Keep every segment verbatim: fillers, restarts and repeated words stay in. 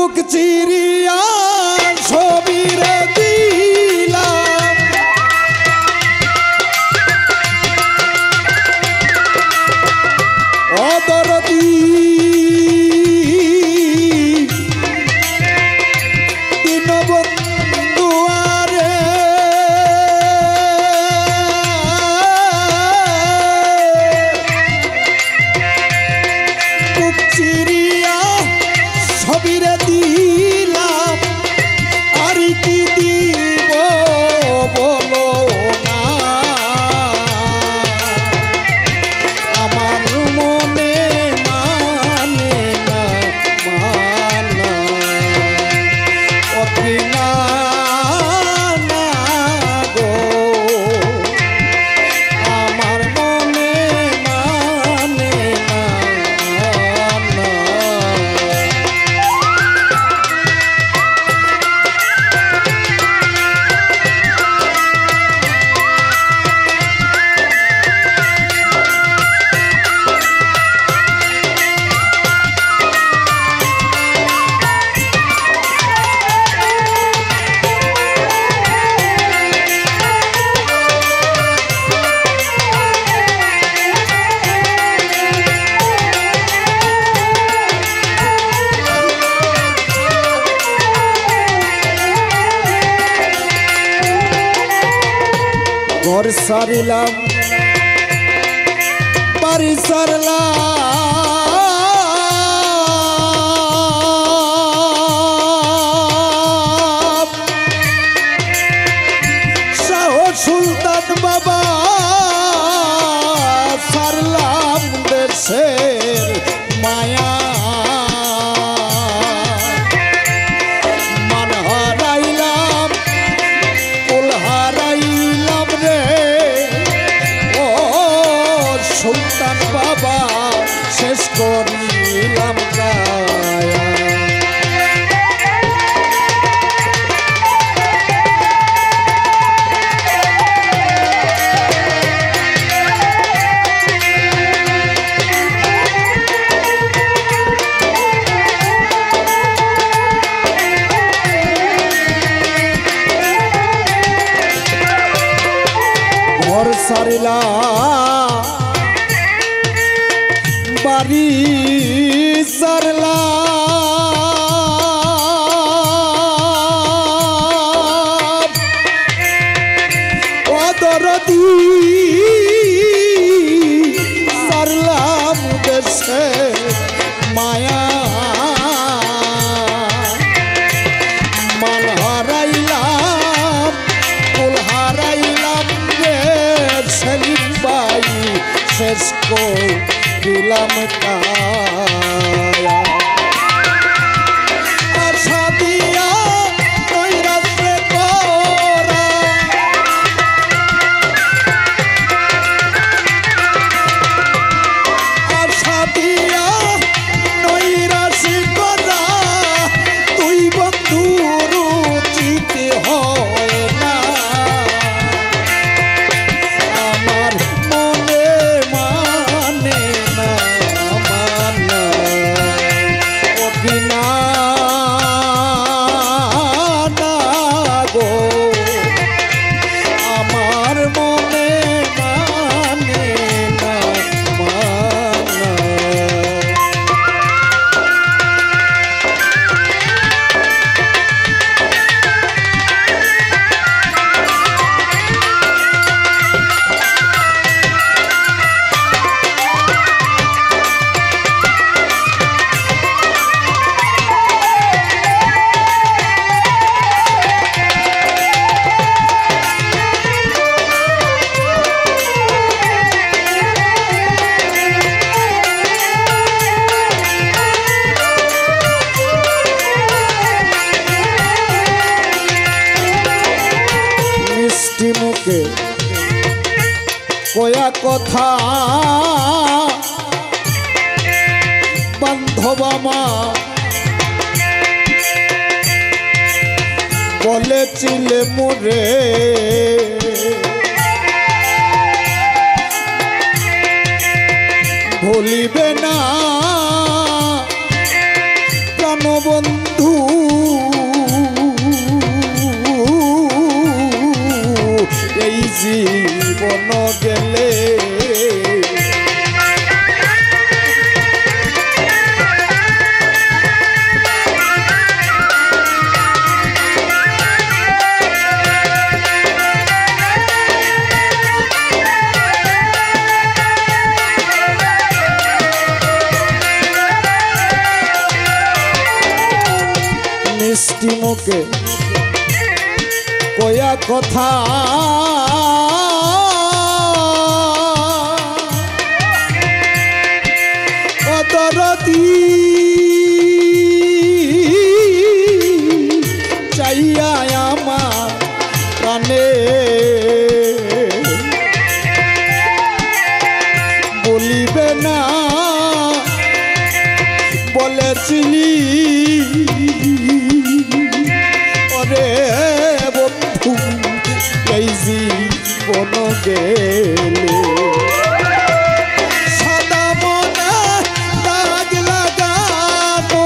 বুক চিরিয়া ছবিরে দিলাম অদরদি দীনবন্ধু আরে বুক চিরিয়া ছবিরে দিলাম আর কি দিব বলো না আমার মনে মানে না মানা অতিনা না গো আমার মনে মানে না মানা ঘর সারিলাম বাড়ি সারলাম শাহ সুলতান বাবা সারলাম দেশের মায়া মান হারাইলাম কুল হারাইলাম রে ও সুলতান বাবা শেষ করিলাম কায়া ঘর সারিলাম বাড়ি সারলাম অদরদি সারলাম দেশে মায়া মান হারাইলাম কুল হারাইলাম সেলিম বাই শেষ করিলাম কায়া আশা দিয়া নৈরাশ্রে করা আশা দিয়া নৈরাশি করা তুই বন্ধুর উচিত হয় না আমার মনে মানে না মানা অভিনা না গো আমার মনে মানে না মানা মিষ্টি মুখে কয়া কথা বান্ধব আমার বলেছিলে মোরে ভুলিবে না প্রাণবন্ধু বন্ধু এই জীবন গেলে মিষ্টি মুখে কয়া কথা অদরদি চাইয়া আমার প্রাণে বলিবে না বলেছিলি বন্ধু এই জীবন গেলে সাদা মনে দাগ লাগাবো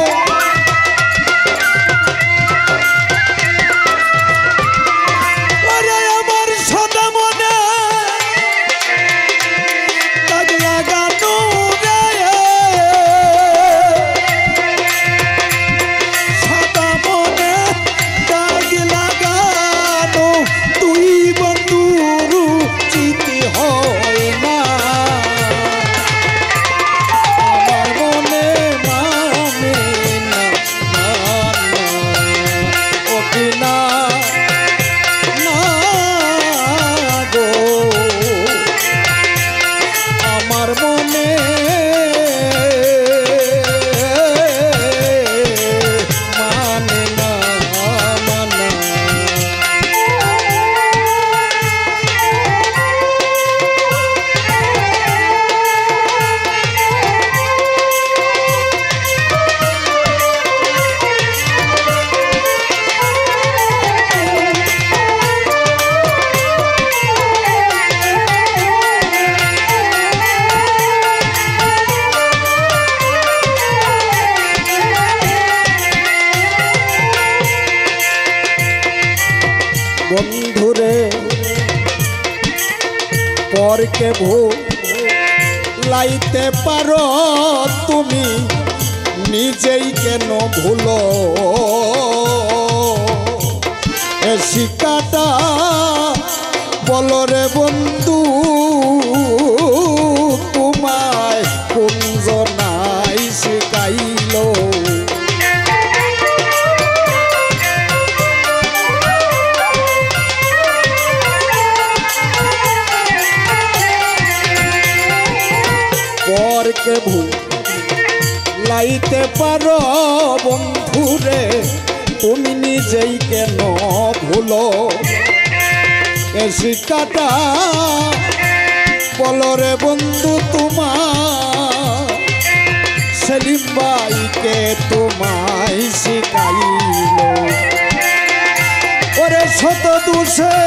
আরে আমার সাদা মনে দাগ লাগানো বন্ধুরে পরকে ভুলাইতে পারো তুমি নিজেই কেন ভুলো এ শিক্ষাটা বলো রে বন্ধু তোমায় কোন জনাই শিখাইলো পরকে ভুলাইতে পারো বন্ধুরে তুমি নিজেই কেন ভুলো এ শিক্ষাটা বলো রে বন্ধু তোমার সেলিম ভাইকে তোমায় শিখাইলো ওরে শত দোষে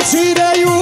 ছিড়ে